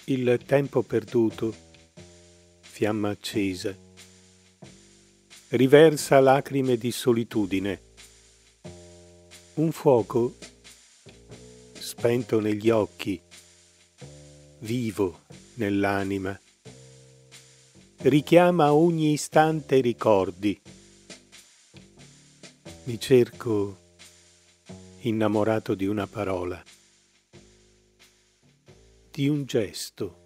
Il tempo perduto, fiamma accesa, riversa lacrime di solitudine. Un fuoco spento negli occhi, vivo nell'anima, richiama a ogni istante ricordi. Mi cerco innamorato di una parola, di un gesto.